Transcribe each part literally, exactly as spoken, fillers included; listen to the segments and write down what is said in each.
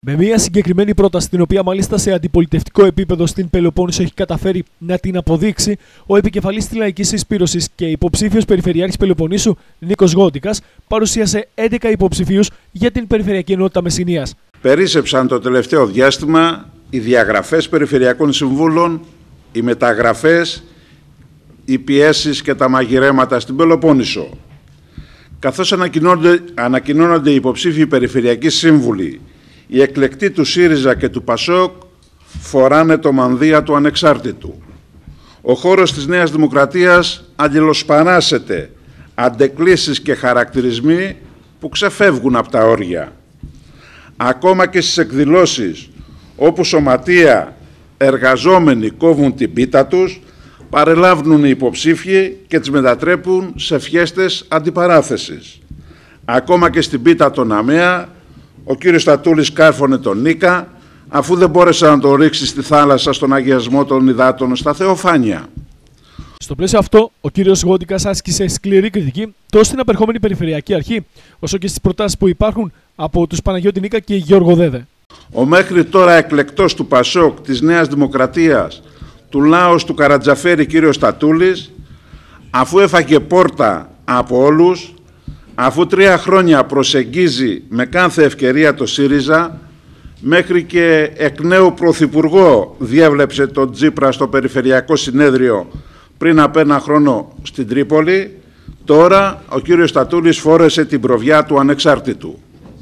Με μια συγκεκριμένη πρόταση, την οποία μάλιστα σε αντιπολιτευτικό επίπεδο στην Πελοπόννησο έχει καταφέρει να την αποδείξει, ο επικεφαλής της Λαϊκής Συσπήρωσης και υποψήφιος Περιφερειάρχης Πελοποννήσου, Νίκος Γόντικας, παρουσίασε έντεκα υποψηφίους για την Περιφερειακή Ενότητα Μεσσηνίας. Περίσσεψαν το τελευταίο διάστημα οι διαγραφές περιφερειακών συμβούλων, οι μεταγραφές, οι πιέσεις και τα μαγειρέματα στην Πελοπόννησο. Καθώς ανακοινώνονται, ανακοινώνονται οι υποψήφιοι περιφερειακοί σύμβουλοι, οι εκλεκτοί του ΣΥΡΙΖΑ και του ΠΑΣΟΚ φοράνε το μανδύα του ανεξάρτητου. Ο χώρος της Νέας Δημοκρατίας αγγελοσπαράσεται, αντεκλήσεις και χαρακτηρισμοί που ξεφεύγουν από τα όρια. Ακόμα και στις εκδηλώσεις όπου σωματεία εργαζόμενοι κόβουν την πίτα τους, παρελάβουν οι υποψήφιοι και τις μετατρέπουν σε φιέστες αντιπαράθεσης. Ακόμα και στην πίτα των ΑΜΕΑ, ο κύριος Στατούλης κάρφωνε τον Νίκα, αφού δεν μπόρεσε να τον ρίξει στη θάλασσα στον αγιασμό των υδάτων στα Θεοφάνεια. Στο πλαίσιο αυτό, ο κύριος Γόντικας άσκησε σκληρή κριτική τόσο στην απερχόμενη Περιφερειακή Αρχή, όσο και στις προτάσεις που υπάρχουν από τους Παναγιώτη Νίκα και Γιώργο Δέδε. Ο μέχρι τώρα εκλεκτός του ΠΑΣΟΚ, της Νέας Δημοκρατίας, του Λάος του Καρατζαφέρη κύριος Στατούλης, αφού έφαγε πόρτα από όλους, αφού τρία χρόνια προσεγγίζει με κάθε ευκαιρία το ΣΥΡΙΖΑ, μέχρι και εκ νέου πρωθυπουργό διέβλεψε τον Τσίπρα στο Περιφερειακό Συνέδριο πριν από ένα χρόνο στην Τρίπολη, τώρα ο κύριος Στατούλης φόρεσε την προβιά του ανεξάρτητου.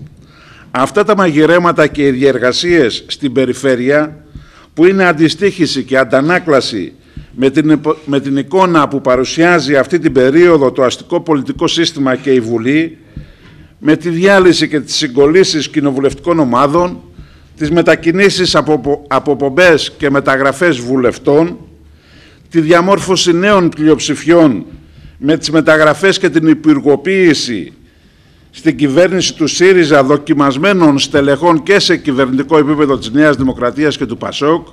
Αυτά τα μαγειρέματα και οι διεργασίες στην περιφέρεια, που είναι αντιστοίχηση και αντανάκλαση με την, με την εικόνα που παρουσιάζει αυτή την περίοδο το αστικό πολιτικό σύστημα και η Βουλή, με τη διάλυση και τις συγκολήσεις κοινοβουλευτικών ομάδων, τις μετακινήσεις από αποπομπές και μεταγραφές βουλευτών, τη διαμόρφωση νέων πλειοψηφιών με τις μεταγραφές και την υπουργοποίηση στην κυβέρνηση του ΣΥΡΙΖΑ δοκιμασμένων στελεχών και σε κυβερνητικό επίπεδο της Νέας Δημοκρατίας και του ΠΑΣΟΚ,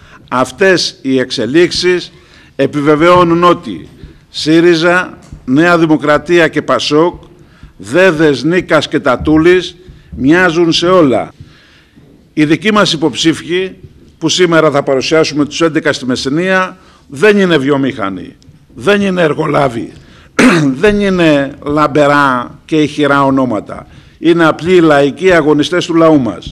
αυτές οι εξελίξεις επιβεβαιώνουν ότι ΣΥΡΙΖΑ, Νέα Δημοκρατία και ΠΑΣΟΚ, Δέδες, Νίκας και Τατούλης μοιάζουν σε όλα. Οι δικοί μας υποψήφοι, που σήμερα θα παρουσιάσουμε τους έντεκα στη Μεσσηνία, δεν είναι βιομήχανοι, δεν είναι εργολάβοι, δεν είναι λαμπερά και ηχηρά ονόματα. Είναι απλοί λαϊκοί αγωνιστές του λαού μας.